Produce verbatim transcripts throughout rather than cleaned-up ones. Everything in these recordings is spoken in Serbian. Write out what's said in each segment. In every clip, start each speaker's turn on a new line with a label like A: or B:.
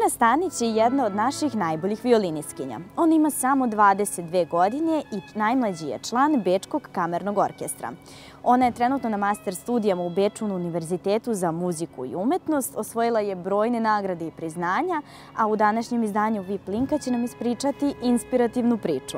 A: Una Stanić je jedna od naših najboljih violiniskinja. Ona ima samo dvadeset dve godine i najmlađi je član Bečkog kamernog orkestra. Ona je trenutno na master studijama u Beču na Univerzitetu za muziku i umetnost, osvojila je brojne nagrade i priznanja, a u današnjem izdanju V I P Linka će nam ispričati inspirativnu priču.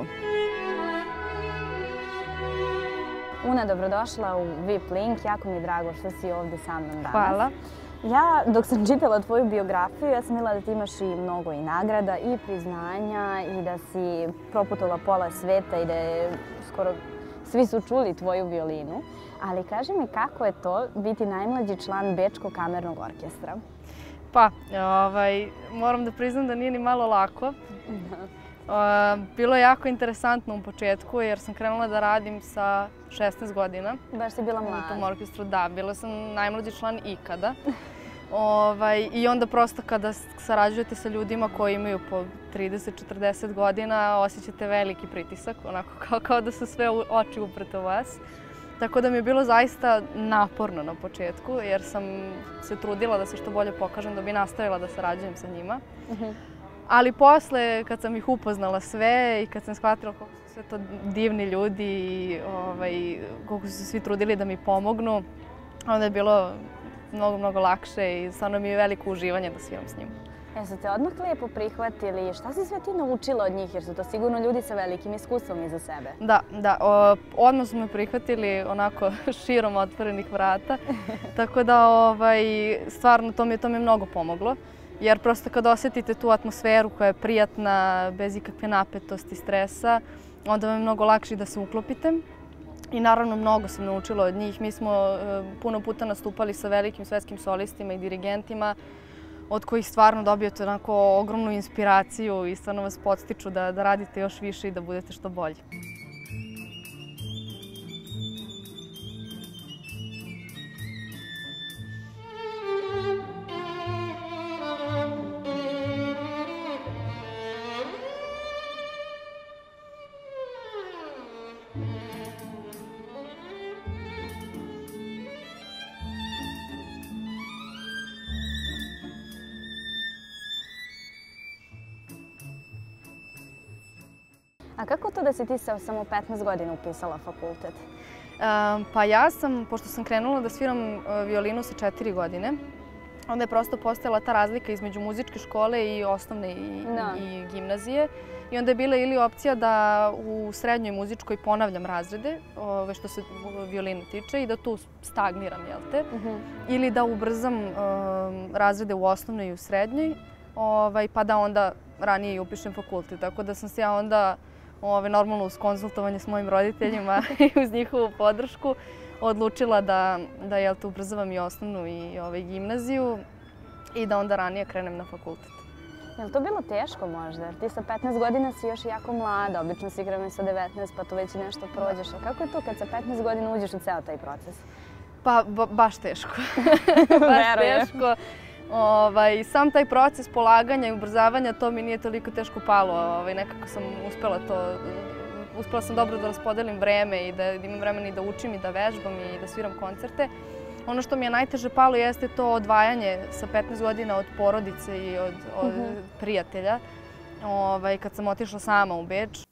A: Una, dobrodošla u V I P Link. Jako mi je drago što si ovdje sa mnom danas.
B: Hvala.
A: Ja, dok sam čitala tvoju biografiju, ja sam vidjela da ti imaš i mnogo i nagrada i priznanja i da si proputovala pola sveta i da je skoro svi su čuli tvoju violinu. Ali kaži mi, kako je to biti najmlađi član Bečkog kamernog orkestra?
B: Pa, ovaj, moram da priznam da nije ni malo lako. Bilo je jako interesantno u početku jer sam krenula da radim sa šesnaest godina.
A: Baš si bila mlada.
B: U tom orkestru, da. Bila sam najmlađi član ikada. Ovaj, I onda prosto kada sarađujete sa ljudima koji imaju po trideset do četrdeset godina, osjećate veliki pritisak, onako kao, kao da su sve oči uprte u vas. Tako da mi je bilo zaista naporno na početku jer sam se trudila da se što bolje pokažem da bi nastavila da sarađujem sa njima. Ali posle, kad sam ih upoznala sve i kad sam shvatila koliko su sve to divni ljudi i ovaj, koliko su se svi trudili da mi pomognu, onda je bilo mnogo, mnogo lakše i stvarno mi je veliko uživanje da sviram s njima.
A: Jesu te odmah lijepo prihvatili? Šta si sve ti naučila od njih? Jer su to sigurno ljudi sa velikim iskustvom iza sebe.
B: Da, da. O, odmah su me prihvatili onako širom otvorenih vrata. Tako da ovaj, stvarno to mi, to mi je mnogo pomoglo. Jer prosto kad osjetite tu atmosferu koja je prijatna, bez ikakve napetosti, stresa, onda vam je mnogo lakše da se uklopite. I naravno mnogo sam naučila od njih. Mi smo puno puta nastupali sa velikim svetskim solistima i dirigentima od kojih stvarno dobijete onako ogromnu inspiraciju i stvarno vas podstiču da, da radite još više i da budete što bolji.
A: A kako to da si ti sa samo petnaest godina upisala fakultet?
B: Pa ja sam, pošto sam krenula da sviram violinu sa četiri godine, onda je prosto postojala ta razlika između muzičke škole i osnovne i, i gimnazije. I onda je bila ili opcija da u srednjoj muzičkoj ponavljam razrede, ove, što se violine tiče, i da tu stagniram, jel te? Uh-huh. Ili da ubrzam um, razrede u osnovnoj i u srednjoj, ovaj, pa da onda ranije i upišem fakultet. Tako da sam se ja onda Ove, normalno uz konzultovanje s mojim roditeljima i uz njihovu podršku odlučila da, da jel, te ubrzavam i osnovnu i ovaj, gimnaziju i da onda ranije krenem na fakultet.
A: Je li to bilo teško možda? Jer ti sa petnaest godina si još jako mlada, obično si igramo sa devetnaest pa to već nešto prođeš. A kako je to kad sa petnaest godina uđeš u ceo taj proces?
B: Pa ba, baš teško. baš teško. Ovaj, sam taj proces polaganja i ubrzavanja, to mi nije toliko teško palo. Ovaj, nekako sam uspela to, uspela sam dobro da raspodelim vreme i da, da imam vremena i da učim i da vežbam i da sviram koncerte. Ono što mi je najteže palo jeste to odvajanje sa petnaest godina od porodice i od, od uh-huh. prijatelja. Ovaj, kad sam otišla sama u Beč.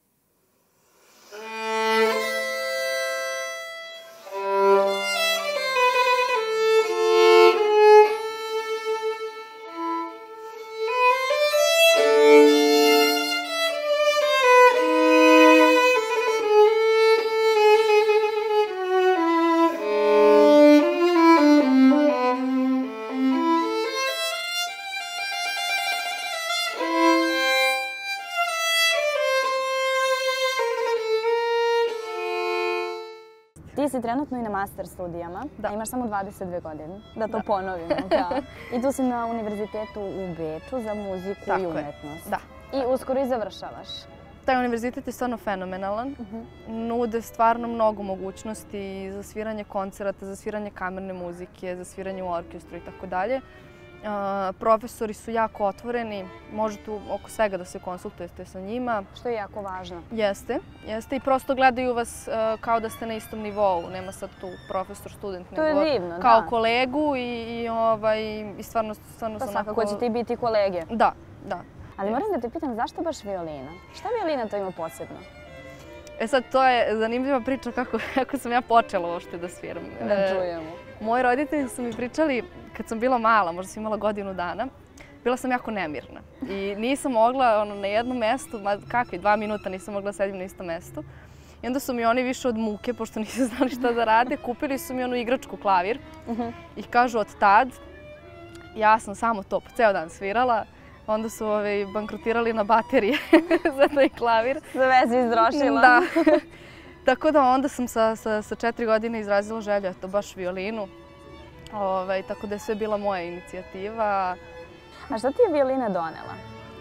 A: Ti si trenutno i na master studijama,
B: da.
A: A imaš samo dvadeset dve godine, da to da. ponovimo. Da. I tu si na Univerzitetu u Beču za muziku
B: Tako
A: i umetnost.
B: Je. Da.
A: I uskoro i završavaš.
B: Taj univerzitet je stvarno fenomenalan. Uh-huh. Nude stvarno mnogo mogućnosti za sviranje koncerata, za sviranje kamerne muzike, za sviranje u orkestru i tako dalje. Profesori su jako otvoreni, možete oko svega da se konsultujete sa njima.
A: Što je jako važno.
B: Jeste, jeste i prosto gledaju vas kao da ste na istom nivou, nema sad tu profesor-student, nego kao kolegu i stvarno sam onako...
A: Pa svakako ćete i biti kolege.
B: Da, da.
A: Ali moram da te pitam zašto baš violina? Šta violina to ima posebno?
B: E sad, to je zanimljiva priča kako sam ja počela uopšte da sviram.
A: Da čujemo.
B: Moji roditelji su mi pričali, kad sam bila mala, možda sam imala godinu dana, bila sam jako nemirna. I nisam mogla na jednom mestu, kakvi, dva minuta nisam mogla sedim na istom mestu. I onda su mi oni više od muke, pošto nisu znali šta da rade, kupili su mi onu igračku klavir. I kažu od tad, ja sam samo to po ceo dan svirala. Onda su bankrotirali na baterije za taj klavir.
A: Za vezu izdrošila.
B: Da. Tako da onda sam sa četiri godine izrazila želju, eto, baš violinu. Tako da je sve bila moja inicijativa.
A: A šta ti je violina donela?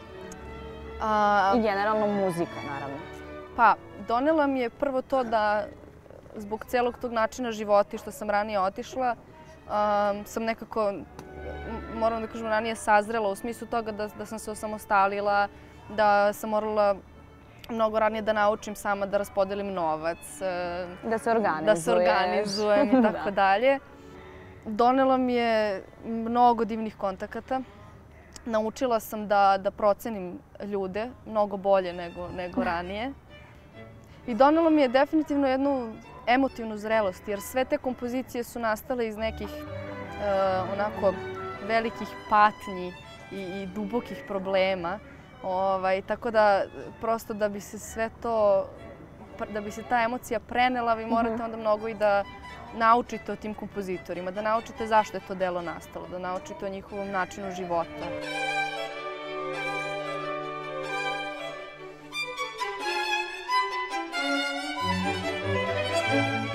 A: I generalno muzika, naravno.
B: Pa, donela mi je prvo to da zbog celog tog načina života i što sam ranije otišla, sam nekako, moram da kažem, ranije sazrela u smislu toga da sam se osamostalila, da sam morala mnogo ranije da naučim sama da raspodelim novac.
A: Da se organizuješ.
B: Da se organizujem i tako dalje. Donela mi je mnogo divnih kontakata. Naučila sam da procenim ljude mnogo bolje nego ranije. I donela mi je definitivno jednu emotivnu zrelost, jer sve te kompozicije su nastale iz nekih onako velikih patnji i dubokih problema. Tako da prosto da bi se sve to, da bi se ta emocija prenela, vi morate onda mnogo i da naučite o tim kompozitorima, da naučite zašto je to delo nastalo, da naučite o njihovom načinu života. Thank you.